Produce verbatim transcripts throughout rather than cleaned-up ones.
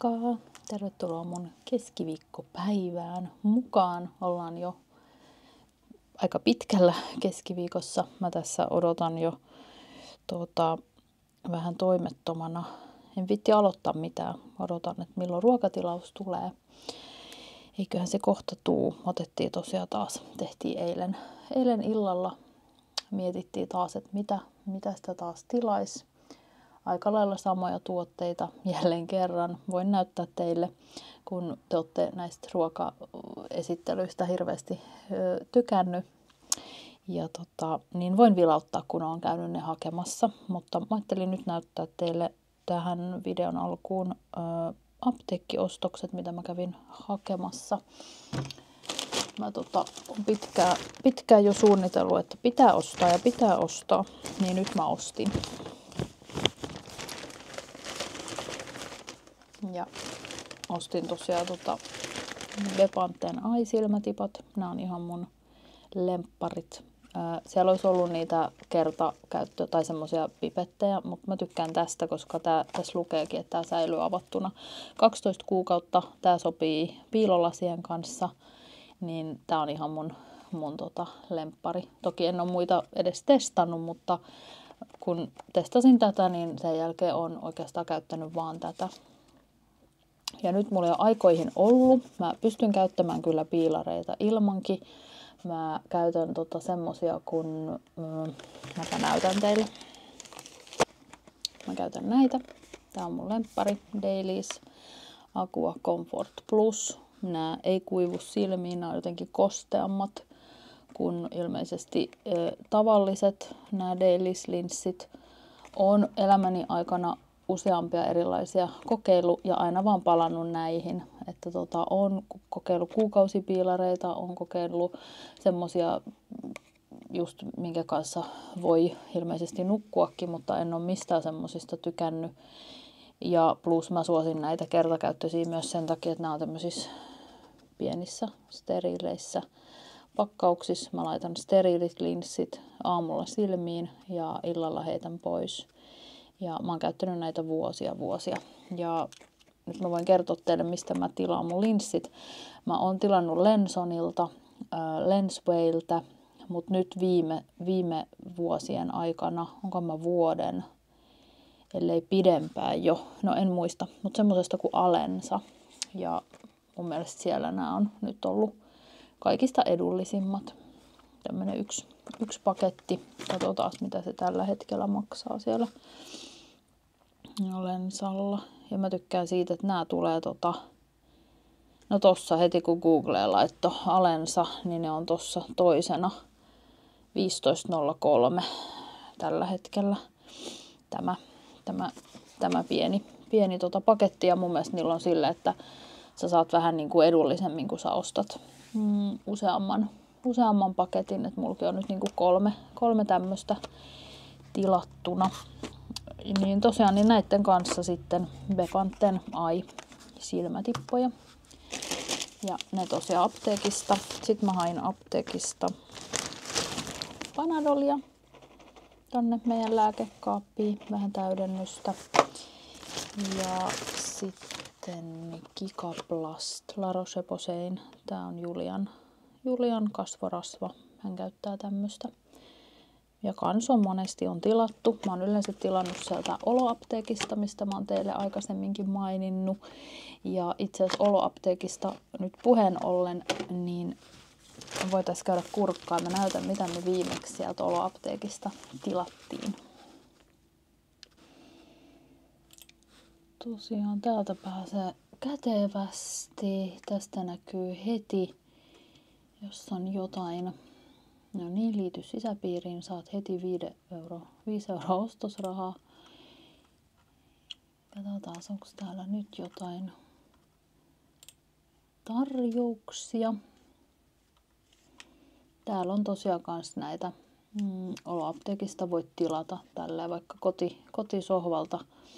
Moikka! Tervetuloa mun keskiviikkopäivään mukaan. Ollaan jo aika pitkällä keskiviikossa. Mä tässä odotan jo tuota, vähän toimettomana. En viitti aloittaa mitään. Odotan, että milloin ruokatilaus tulee. Eiköhän se kohta tuu. Otettiin tosiaan taas, tehtiin eilen, eilen illalla. Mietittiin taas, että mitä, mitä sitä taas tilaisi. Aika lailla samoja tuotteita jälleen kerran. Voin näyttää teille, kun te olette näistä ruokaesittelyistä hirveästi ö, tykännyt. Ja tota, niin voin vilauttaa, kun olen käynyt ne hakemassa. Mutta mä ajattelin nyt näyttää teille tähän videon alkuun ö, apteekkiostokset, mitä mä kävin hakemassa. Mä tota, on pitkään, pitkään jo suunnitellut, että pitää ostaa ja pitää ostaa. Niin nyt mä ostin. Ja ostin tosiaan tota Bepanten eye-silmätipat. Nämä on ihan mun lempparit. Ää, siellä olisi ollut niitä kertakäyttö- tai semmoisia pipettejä, mutta mä tykkään tästä, koska tää, tässä lukeekin, että tämä säilyy avattuna kaksitoista kuukautta. Tämä sopii piilolasien kanssa, niin tämä on ihan mun, mun tota lemppari. Toki en ole muita edes testannut, mutta kun testasin tätä, niin sen jälkeen olen oikeastaan käyttänyt vaan tätä. Ja nyt mulla ei ole aikoihin ollut. Mä pystyn käyttämään kyllä piilareita ilmankin. Mä käytän tota semmosia kun... Mm, mäpä näytän teille. Mä käytän näitä. Tää on mun lemppari. Dailies Aqua Comfort Plus. Nää ei kuivu silmiin. Nää on jotenkin kosteammat kuin ilmeisesti e, tavalliset. Nää Dailies-linssit. Oon elämäni aikana useampia erilaisia kokeilu ja aina vaan palannut näihin. Että tota, on kokeillut kuukausipiilareita, on kokeillut semmosia just minkä kanssa voi ilmeisesti nukkuakin, mutta en ole mistään semmosista tykännyt. Ja plus mä suosin näitä kertakäyttöisiä myös sen takia, että nämä on tämmöisissä pienissä steriileissä pakkauksissa. Mä laitan steriilit linssit aamulla silmiin ja illalla heitän pois. Ja mä oon käyttänyt näitä vuosia vuosia. Ja nyt mä voin kertoa teille, mistä mä tilaan mun linssit. Mä oon tilannut Lensonilta, äh, Lenswayltä, mutta nyt viime, viime vuosien aikana, onko mä vuoden, ellei pidempään jo, no en muista, mutta semmoisesta kuin Alensa. Ja mun mielestä siellä nämä on nyt ollut kaikista edullisimmat. Tämmönen yksi, yksi paketti. Katsotaan, mitä se tällä hetkellä maksaa siellä Lensalla. Ja mä tykkään siitä, että nämä tulee tota... No tossa heti kun Googleen laitto Alensa, niin ne on tossa toisena viisitoista nolla kolme tällä hetkellä. Tämä, tämä, tämä pieni, pieni tota paketti. Ja mun mielestä niillä on sille, että sä saat vähän niin kuin edullisemmin, kun sä ostat mm, useamman. useamman paketin, että mullakin on nyt niinku kolme, kolme tämmöistä tilattuna. Niin tosiaan niin näiden kanssa sitten Bepanten eye-silmätippoja. Ja ne tosiaan apteekista. Sitten mä hain apteekista Panadolia tonne meidän lääkekaappiin, vähän täydennystä. Ja sitten Kikaplast La Roche-Posay'n. Tää on Julian Julian kasvorasva. Hän käyttää tämmöstä. Ja kans on monesti on tilattu. Mä oon yleensä tilannut sieltä Olo-apteekista, mistä mä oon teille aikaisemminkin maininnut. Ja itse asiassa Olo-apteekista nyt puheen ollen, niin voitais käydä kurkkaan. Mä näytän, mitä me viimeksi sieltä Olo-apteekista tilattiin. Tosiaan täältä pääsee kätevästi. Tästä näkyy heti. Jos on jotain, no niin, liity sisäpiiriin, saat heti viisi euroa, viisi euroa ostosrahaa. Katsotaan, onko täällä nyt jotain tarjouksia. Täällä on tosiaan kans näitä mm, Olo-apteekista voit tilata tällä vaikka koti, kotisohvalta.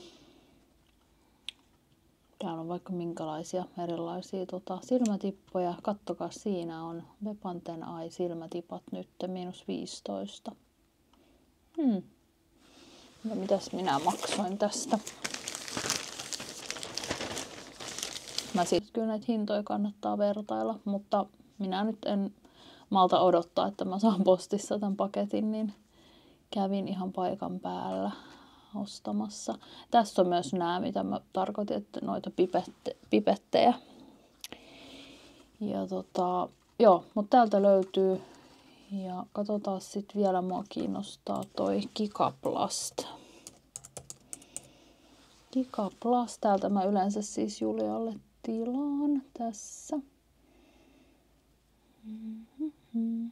Täällä on vaikka minkälaisia erilaisia tota, silmätippoja. Kattokaa, siinä on Bepanten eye-silmätipat nyt miinus viisitoista. Hmm. Ja mitäs minä maksoin tästä? Mä siis kyllä näitä hintoja kannattaa vertailla, mutta minä nyt en malta odottaa, että mä saan postissa tämän paketin, niin kävin ihan paikan päällä ostamassa. Tässä on myös nämä, mitä mä tarkoitin, että noita pipette, pipettejä. Ja tota, joo, mutta täältä löytyy. Ja katsotaan sitten vielä, mua kiinnostaa toi Kikaplast. Kikaplast, täältä mä yleensä siis Julialle tilaan tässä. Mm-hmm.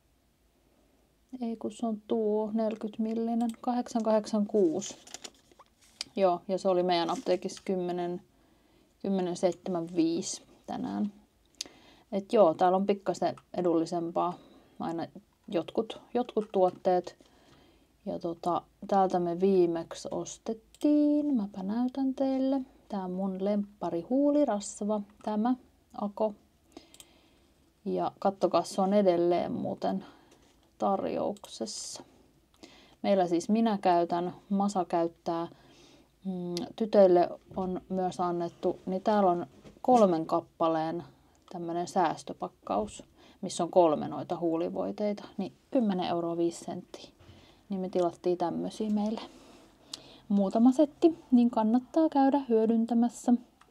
Ei kun se on tuo neljäkymmentä millinen, kahdeksan kahdeksankymmentäkuusi. Joo, ja se oli meidän apteekissa kymmenen seitsemänkymmentäviisi tänään. Et joo, täällä on pikkasen edullisempaa aina jotkut, jotkut tuotteet. Ja tota, täältä me viimeksi ostettiin, mäpä näytän teille. Tää on mun lemppari huulirasva, tämä Ako. Ja kattokaa, se on edelleen muuten tarjouksessa. Meillä siis minä käytän, Masa käyttää, tytöille on myös annettu, niin täällä on kolmen kappaleen tämmönen säästöpakkaus, missä on kolme noita huulivoiteita, niin kymmenen euroa viisi senttiä. Niin me tilattiin tämmösiä meille. Muutama setti, niin kannattaa käydä hyödyntämässä.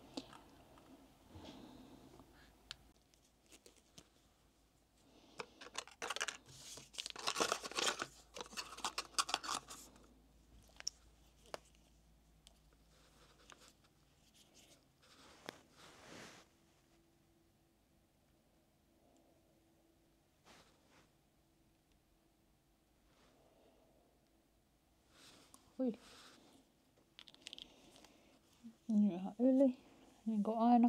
Ui. Ihan yli, niin kuin aina.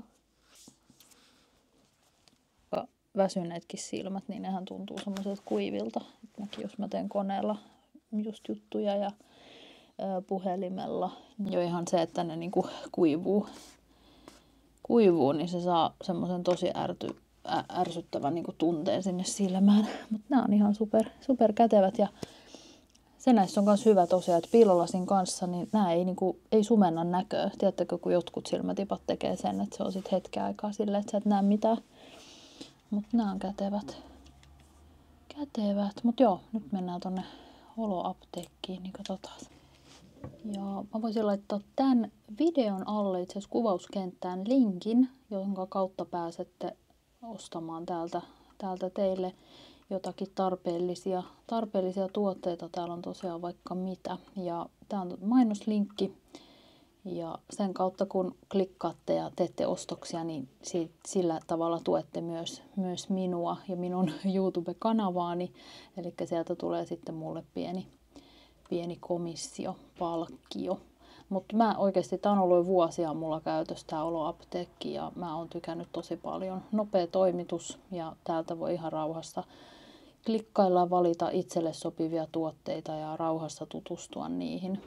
Väsyneetkin silmät, niin nehän tuntuu semmoiselta kuivilta. Mäkin jos mä teen koneella just juttuja ja ö, puhelimella, niin jo ihan se, että ne niinku kuivuu, kuivuu, niin se saa semmoisen tosi ärty, ä, ärsyttävän niinku tunteen sinne silmään. Mutta nämä on ihan super, super kätevät ja se näissä on myös hyvä tosiaan, että piilolasin kanssa, niin nämä ei, niinku, ei sumenna näköä. Tiedättekö, kun jotkut silmätipat tekee sen, että se on sitten hetken aikaa silleen, että sä et näe mitään. Mutta nämä on kätevät. Kätevät. Mutta joo, nyt mennään tonne oloapteekkiin, niin katsotaan. Ja mä voisin laittaa tämän videon alle itse asiassa kuvauskenttään linkin, jonka kautta pääsette ostamaan täältä, täältä teille jotakin tarpeellisia, tarpeellisia tuotteita. Täällä on tosiaan vaikka mitä. Ja tää on mainoslinkki. Ja sen kautta kun klikkaatte ja teette ostoksia, niin siitä, sillä tavalla tuette myös, myös minua ja minun YouTube-kanavaani. Eli sieltä tulee sitten mulle pieni, pieni komissio, palkkio. Mutta mä oikeasti, tää on ollut jo vuosia mulla käytössä tää oloapteekki ja mä oon tykännyt tosi paljon. Nopea toimitus ja täältä voi ihan rauhassa klikkailla, valita itselle sopivia tuotteita ja rauhassa tutustua niihin.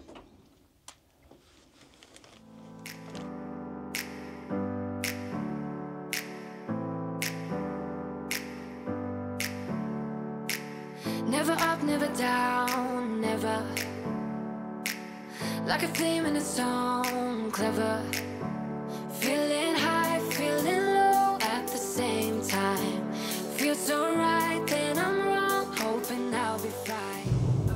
Never up, never down, never. Like a flame in a song, clever. Feeling high, feeling low at the same time. Feels so right, then I'm wrong, hoping I'll be fine.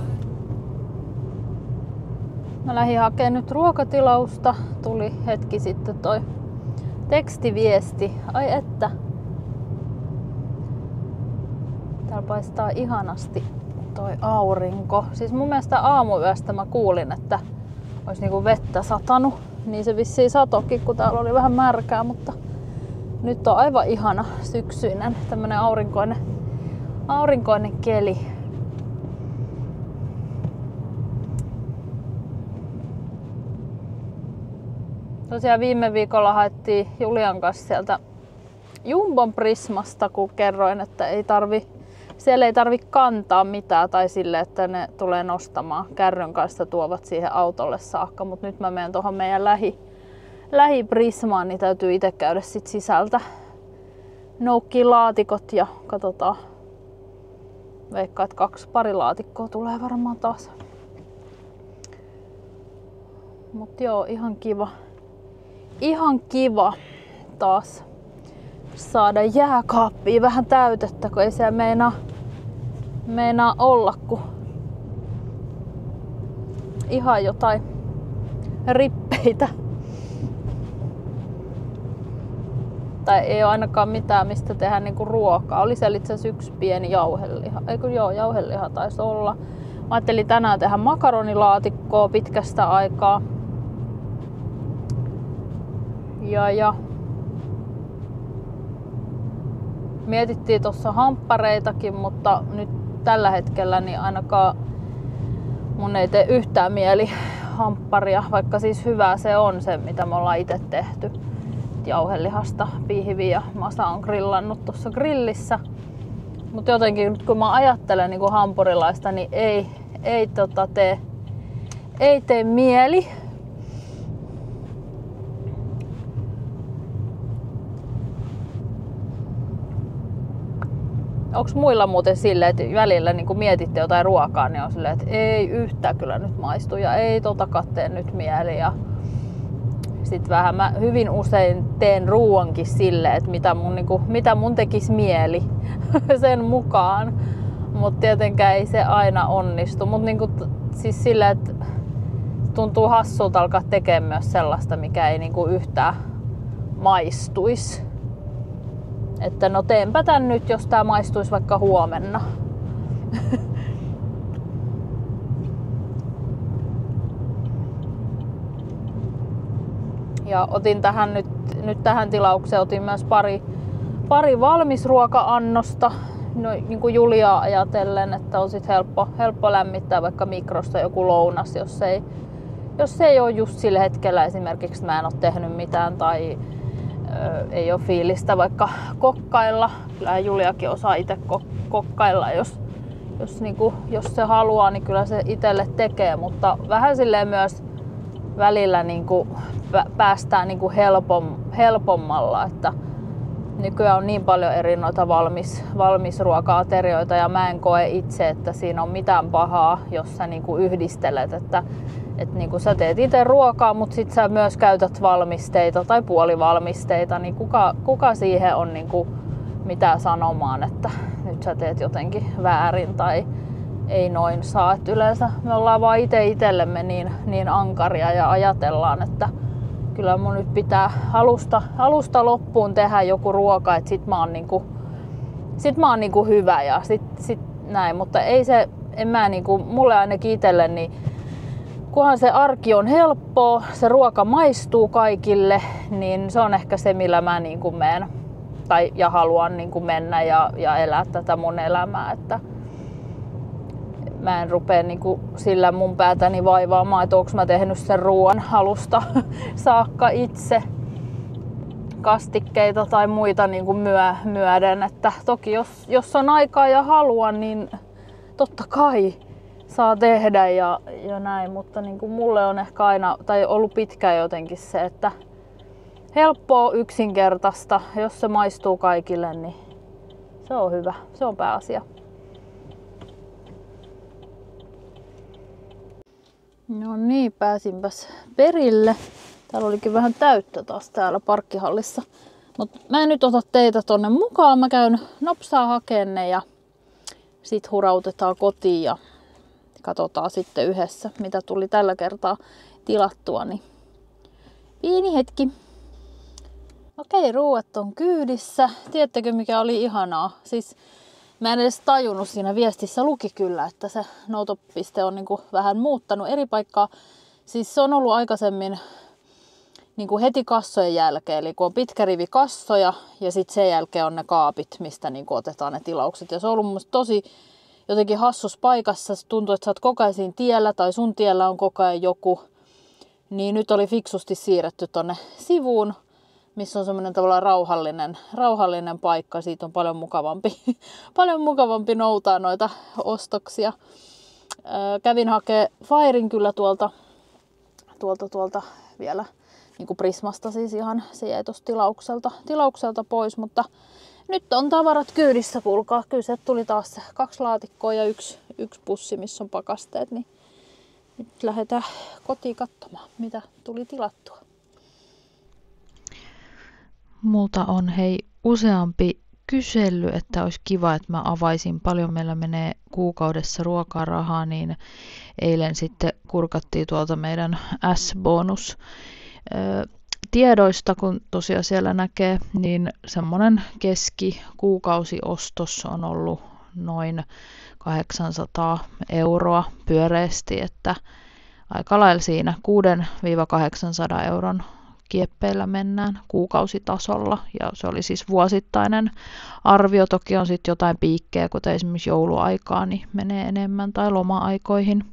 Mä lähdin hakemaan nyt ruokatilausta. Tuli hetki sitten toi tekstiviesti. Ai että. Täällä paistaa ihanasti toi aurinko. Siis mun mielestä aamuyöstä mä kuulin, että olisi niinku vettä satanut. Niin se vissiin satokin, kun täällä oli vähän märkää, mutta nyt on aivan ihana syksyinen tämmönen aurinkoinen, aurinkoinen keli. Tosiaan viime viikolla haettiin Julian kanssa sieltä Jumbon Prismasta, kun kerroin, että ei tarvi, siellä ei tarvi kantaa mitään tai sille, että ne tulee nostamaan kärryn kanssa, tuovat siihen autolle saakka. Mutta nyt mä menen tuohon meidän lähi, lähiprismaan, niin täytyy itse käydä sit sisältä noukkii laatikot ja katsotaan. Veikkaan, että kaksi pari laatikkoa tulee varmaan taas. Mut joo, ihan kiva. Ihan kiva taas saada jääkaappiin vähän täytettä, kun ei siellä meinaa, meinaa olla, kun ihan jotain rippeitä. Tai ei ole ainakaan mitään, mistä tehdä niinku ruokaa. Oli siellä itse asiassa yksi pieni jauheliha. Eikö joo, jauheliha taisi olla. Mä ajattelin tänään tehdä makaronilaatikkoa pitkästä aikaa. Ja, ja mietittiin tuossa hamppareitakin, mutta nyt tällä hetkellä niin ainakaan mun ei tee yhtään mieli hampparia, vaikka siis hyvää se on se, mitä me ollaan itse tehty. Jauhelihasta pihvi ja Masa on grillannut tuossa grillissä. Mutta jotenkin nyt kun mä ajattelen niin kuin hampurilaista, niin ei, ei, tota tee, ei tee mieli. Onks muilla muuten silleen, että välillä niin kun mietitte jotain ruokaa, niin on silleen, että ei yhtään kyllä nyt maistu ja ei tota tee nyt mieli. Ja sit vähän mä hyvin usein teen ruuankin silleen, että mitä mun, niin kun, mitä mun tekis mieli sen mukaan. Mut tietenkään ei se aina onnistu. Mut niin kun, siis silleen, että tuntuu hassulta alkaa tekemään myös sellaista, mikä ei niin kun yhtään maistuisi. Että no teenpä tän nyt, jos tää maistuisi vaikka huomenna. Ja otin tähän nyt, nyt tähän tilaukseen otin myös pari, pari valmisruoka-annosta. No, niin kuin Juliaa ajatellen, että on sit helppo, helppo lämmittää vaikka mikrosta joku lounas, jos ei, jos ei ole just sillä hetkellä esimerkiksi mä en ole tehnyt mitään tai ei ole fiilistä vaikka kokkailla. Kyllä Juliakin osaa itse kokkailla, jos, jos, niin kuin, jos se haluaa, niin kyllä se itselle tekee, mutta vähän silleen myös välillä niin kuin päästään niin kuin helpom, helpommalla, että nykyään on niin paljon eri noita valmis, valmisruoka-aterioita ja mä en koe itse, että siinä on mitään pahaa, jos sä niin kuin yhdistelet, että että niin sä teet itse ruokaa, mutta sit sä myös käytät valmisteita tai puolivalmisteita, niin kuka, kuka siihen on niin kuin mitään sanomaan, että nyt sä teet jotenkin väärin tai ei noin saa. Et yleensä me ollaan vaan itse itsellemme niin, niin ankaria ja ajatellaan, että kyllä mun nyt pitää alusta, alusta loppuun tehdä joku ruoka, että sit mä oon, niin kuin, sit mä oon niin kuin hyvä ja sit, sit näin, mutta ei se, en mä niin kuin, mulle ainakin itselle, niin kunhan se arki on helppoa, se ruoka maistuu kaikille, niin se on ehkä se, millä mä niin kuin menen tai, ja haluan niin kuin mennä ja, ja elää tätä mun elämää. Että mä en rupea niin kuin sillä mun päätäni vaivaamaan, että onko mä tehnyt sen ruoan alusta saakka itse kastikkeita tai muita niin kuin myö, myöden. Että toki jos, jos on aikaa ja haluan, niin totta kai saa tehdä ja, ja näin, mutta niin kuin mulle on ehkä aina, tai ollut pitkään jotenkin se, että helppoa, yksinkertaista, jos se maistuu kaikille, niin se on hyvä, se on pääasia. No niin, pääsinpäs perille. Täällä olikin vähän täyttä taas täällä parkkihallissa. Mutta mä en nyt ota teitä tonne mukaan, mä käyn nopsaa hakeen ne ja sit hurautetaan kotiin ja katsotaan sitten yhdessä, mitä tuli tällä kertaa tilattua. Niin pieni hetki. Okei, ruuat on kyydissä. Tiedättekö mikä oli ihanaa? Siis mä en edes tajunnut, siinä viestissä luki kyllä, että se noutopiste on niinku vähän muuttanut eri paikkaa. Siis se on ollut aikaisemmin niinku heti kassojen jälkeen, eli kun on pitkä rivi kassoja ja sitten sen jälkeen on ne kaapit, mistä niinku otetaan ne tilaukset. Ja se on ollut mun tosi jotenkin hassus paikassa, se tuntuu, että sä oot koko ajan siinä tiellä tai sun tiellä on koko ajan joku. Niin nyt oli fiksusti siirretty tonne sivuun, missä on semmoinen tavallaan rauhallinen, rauhallinen paikka. Siitä on paljon mukavampi, paljon mukavampi noutaa noita ostoksia. Öö, kävin hakee Fairin kyllä tuolta, tuolta, tuolta vielä niin kuin Prismasta siis ihan, se jäi tuosta tilaukselta, tilaukselta pois, mutta nyt on tavarat kyydissä, kuulkaa. Kyllä se tuli taas se kaksi laatikkoa ja yksi, yksi pussi, missä on pakasteet. Niin nyt lähdetään kotiin katsomaan, mitä tuli tilattua. Multa on hei useampi kysely, että olisi kiva, että mä avaisin paljon meillä menee kuukaudessa ruokarahaa, niin eilen sitten kurkattiin tuolta meidän S-bonus tiedoista, kun tosiaan siellä näkee, niin semmoinen keskikuukausiostos on ollut noin kahdeksansataa euroa pyöreästi, että aika lailla siinä kuudesta kahdeksaansataan euron kieppeillä mennään kuukausitasolla, ja se oli siis vuosittainen arvio. Toki on sitten jotain piikkejä, kuten esimerkiksi jouluaikaa, niin menee enemmän, tai loma-aikoihin.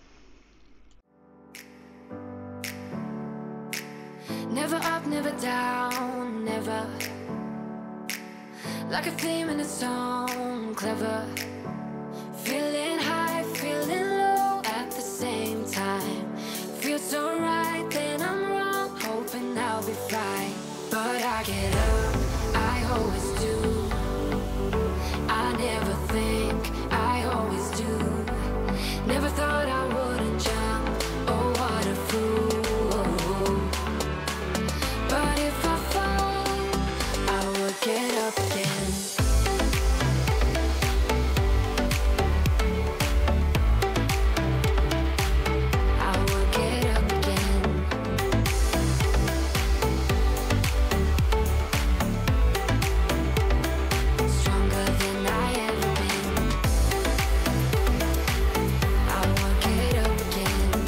Never up, never down, never like a theme in a song, clever. Feeling high, feeling low at the same time. Feels so right, then I'm wrong, hoping I'll be fine. But I get up, I always do. I never think, I always do. Never thought I wouldn't jump, oh what a fool. But if I fall, I will get up again. I will get up again. Stronger than I ever been. I will get up again.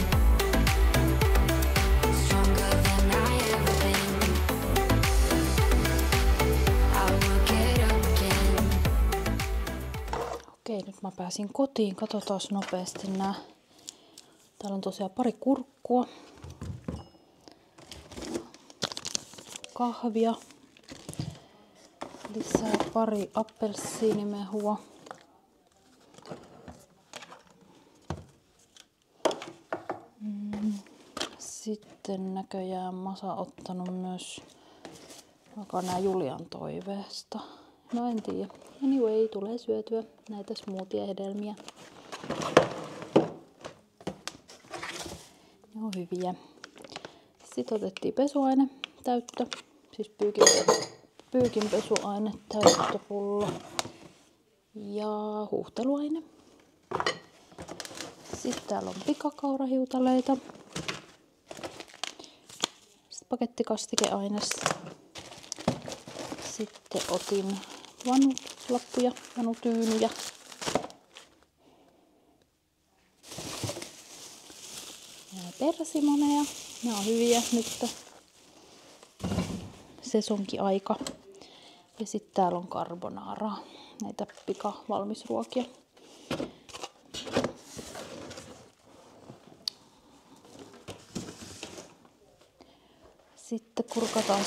Stronger than I ever been. I will get up again. Okei, nyt mä pääsin kotiin. Katsotaan nopeasti nää. Täällä on tosiaan pari kurkkua. Kahvia. Lisää pari appelsiinimehua. Mm. Sitten näköjään Masa ottanut myös, joka nää Julian toiveesta. No en tiedä. Anyway, tulee syötyä näitä smoothie-hedelmiä. Ne on hyviä. Sitten otettiin pesuaine täyttö. Siis pyykin, pyykinpesuaine täyttöpullo. Ja huuhteluaine. Sitten täällä on pikakaurahiutaleita. Sitten pakettikastikeaines. Sitten otin vanulappuja, vanutyynyjä. Ja persimoneja. Nämä on hyviä nyt. Sesonkiaika. Ja sitten täällä on carbonaaraa. Näitä pikavalmisruokia. Sitten kurkataan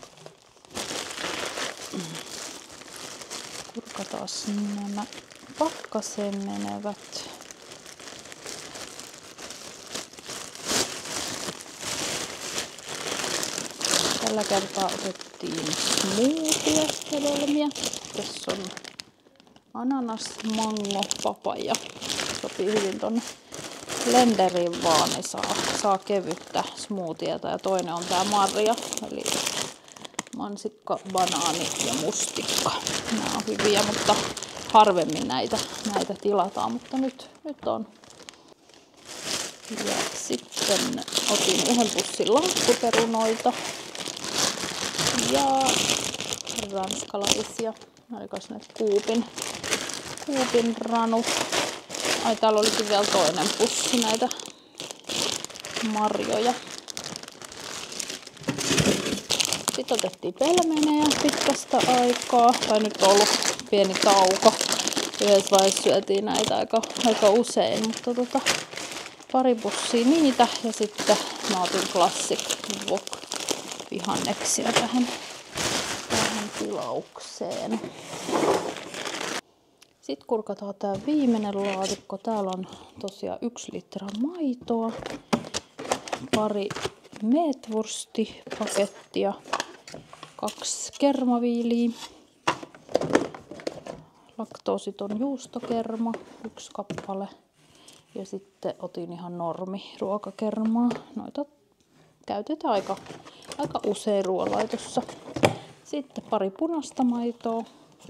kurkataan nämä pakkaseen menevät. Tällä kertaa otettiin smoothie-hedelmiä. Tässä on ananas, mango, papaja. Sopii hyvin tonne blenderiin vaan, niin saa, saa kevyttä smoothieta. Ja toinen on tää marja, eli mansikka, banaani ja mustikka. Nämä on hyviä, mutta harvemmin näitä, näitä tilataan, mutta nyt, nyt on. Ja sitten otin yhden pussin lankkuperunoita ja ranskalaisia. Olikos ne kuupin, kuupin ranut. Ai, täällä olikin vielä toinen pussi näitä marjoja. Sitten otettiin pelmenejä pitkästä aikaa. Tai nyt on ollut pieni tauko. Yhdessä vaiheessa syötiin näitä aika, aika usein. Mutta tota, pari pussia niitä. Ja sitten mä otin Classic Wok vihanneksia tähän, tähän tilaukseen. Sitten kurkataan tää viimeinen laatikko. Täällä on tosiaan yksi litra maitoa, pari meetwurstipakettia, kaksi kermaviiliä, laktoositon juustokerma, yksi kappale ja sitten otin ihan normi ruokakermaa. Noita käytetään aika, aika usein ruoanlaitossa. Sitten pari punaista maitoa.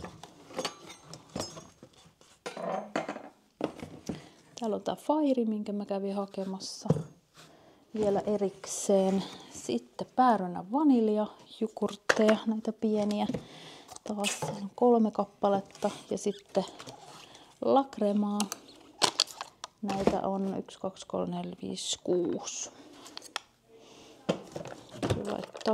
Täällä on tää Fairy, minkä mä kävin hakemassa vielä erikseen. Sitten päärynä vanilja, jogurtteja, näitä pieniä. Taas kolme kappaletta ja sitten lakremaa. Näitä on yksi, kaksi, kolme, neljä, viisi, kuusi. Kyllä laittaa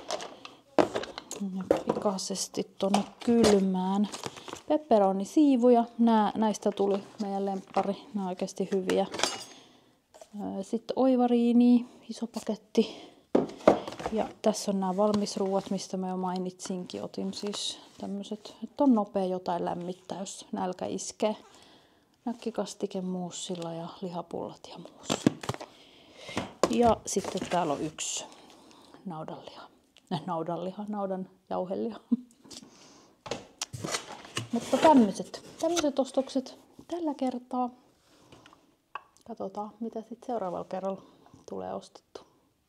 pikaisesti tuonne kylmään. Pepperoni-siivuja. Nää, näistä tuli meidän lemppari. Nämä on oikeasti hyviä. Sitten oivariini, iso paketti. Ja tässä on nämä valmisruuat, mistä mä jo mainitsinkin. Otin siis tämmöiset, että on nopea jotain lämmittää, jos nälkä iskee. Näkkikastike muussilla ja lihapullat ja muus. Ja sitten täällä on yksi naudanliha. Äh, naudanliha, naudan jauheliha. Mutta tämmöiset, tämmöiset ostokset tällä kertaa. Katsotaan, mitä sitten seuraavalla kerralla tulee ostettu.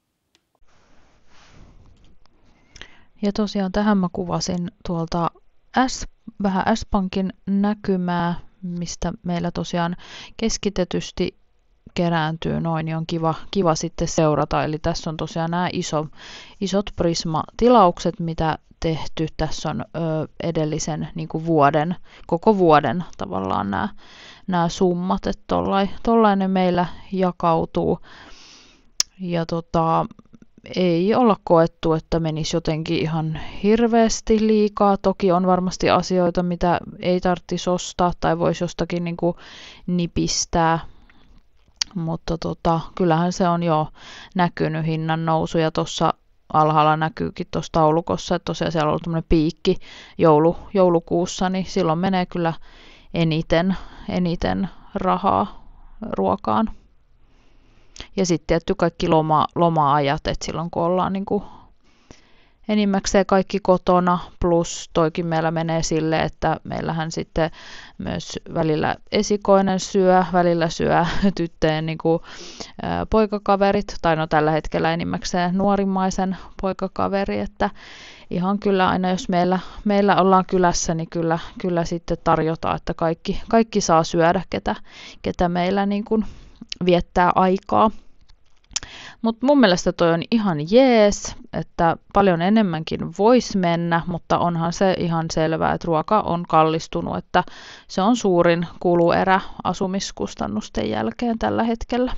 Ja tosiaan tähän mä kuvasin tuolta S, vähän S-Pankin näkymää, mistä meillä tosiaan keskitetysti kerääntyy noin, niin on kiva, kiva sitten seurata. Eli tässä on tosiaan nämä iso, isot Prisma-tilaukset, mitä tehty. Tässä on ö, edellisen niin kuin vuoden, koko vuoden tavallaan nämä, nämä summat, että tollain, tollainen meillä jakautuu. Ja tota, ei olla koettu, että menisi jotenkin ihan hirveästi liikaa. Toki on varmasti asioita, mitä ei tarvitsisi ostaa tai voisi jostakin niin kuin nipistää. Mutta tota, kyllähän se on jo näkynyt hinnan nousu ja tuossa alhaalla näkyykin tuossa taulukossa, että tosiaan siellä on ollut tämmöinen piikki joulu, joulukuussa, niin silloin menee kyllä eniten, eniten rahaa ruokaan. Ja sitten tietty kaikki loma, loma-ajat, että silloin kun ollaan niin kuin enimmäkseen kaikki kotona, plus toikin meillä menee sille, että meillähän sitten myös välillä esikoinen syö, välillä syö tyttöjen niin kuin, ä, poikakaverit, tai no tällä hetkellä enimmäkseen nuorimmaisen poikakaveri, että ihan kyllä aina jos meillä, meillä ollaan kylässä, niin kyllä, kyllä sitten tarjotaan, että kaikki, kaikki saa syödä, ketä, ketä meillä niin kuin viettää aikaa. Mutta mun mielestä toi on ihan jees, että paljon enemmänkin voisi mennä, mutta onhan se ihan selvää, että ruoka on kallistunut, että se on suurin kuluerä asumiskustannusten jälkeen tällä hetkellä.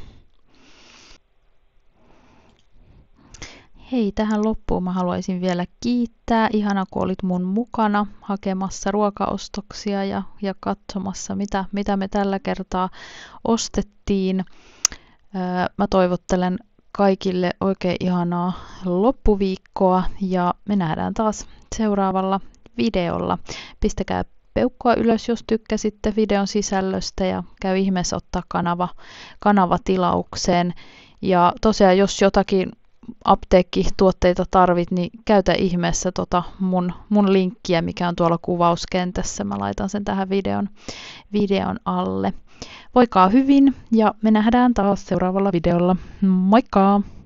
Hei, tähän loppuun mä haluaisin vielä kiittää. Ihana, kun olit mun mukana hakemassa ruokaostoksia ja, ja katsomassa, mitä, mitä me tällä kertaa ostettiin. Öö, mä toivottelen kaikille oikein ihanaa loppuviikkoa ja me nähdään taas seuraavalla videolla. Pistäkää peukkua ylös, jos tykkäsitte videon sisällöstä ja käy ihmeessä ottaa kanava, kanava tilaukseen. Ja tosiaan, jos jotakin apteekkituotteita tarvit, niin käytä ihmeessä tota mun, mun linkkiä, mikä on tuolla kuvauskentässä. Mä laitan sen tähän videon, videon alle. Voikaa hyvin ja me nähdään taas seuraavalla videolla. Moikka!